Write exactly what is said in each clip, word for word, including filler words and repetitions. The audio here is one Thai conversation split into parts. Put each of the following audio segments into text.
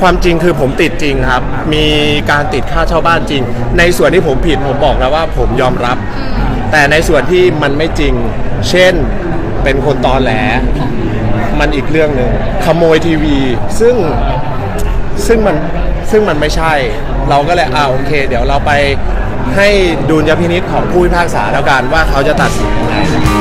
ความจริงคือผมติดจริงครับมีการติดค่าเช่าบ้านจริงในส่วนที่ผมผิดผมบอกแล้วว่าผมยอมรับแต่ในส่วนที่มันไม่จริงเช่นเป็นคนตอแหลมันอีกเรื่องหนึ่งขโมยทีวีซึ่งซึ่งมันซึ่งมันไม่ใช่เราก็เลยอ่าโอเคเดี๋ยวเราไปให้ดุลยพินิจของผู้พิพากษาแล้วกันว่าเขาจะตัดสินยังไง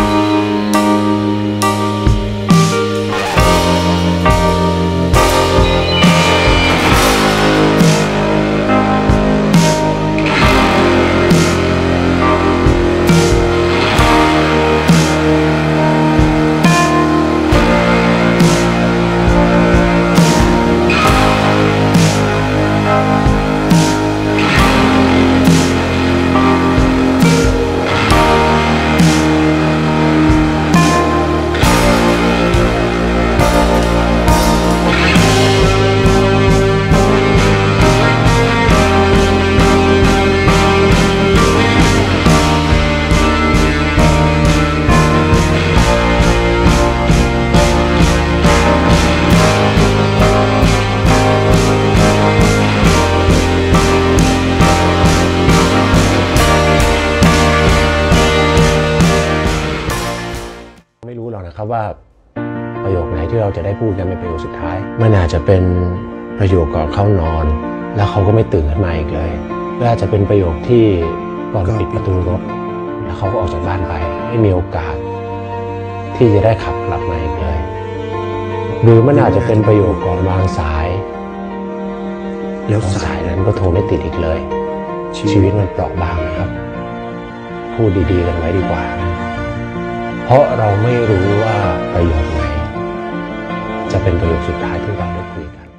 ไม่รู้หรอกนะครับว่าประโยคไหนที่เราจะได้พูดกันเป็นประโยคสุดท้ายมันอาจจะเป็นประโยคก่อนเข้านอนแล้วเขาก็ไม่ตื่นขึ้นมาอีกเลยหรืออาจจะเป็นประโยคที่ก่อนปิดประตูรถแล้วเขาก็ออกจากบ้านไปไม่มีโอกาสที่จะได้ขับกลับมาอีกเลยหรือมันอาจจะเป็นประโยคก่อนวางสายแล้วสายนั้นก็โทรไม่ติดอีกเลยชีวิตมันเปราะบางนะครับพูดดีๆกันไว้ดีกว่าเพราะเราไม่รู้ว่าประโยคไหนจะเป็นประโยคสุดท้ายที่เราได้คุยกัน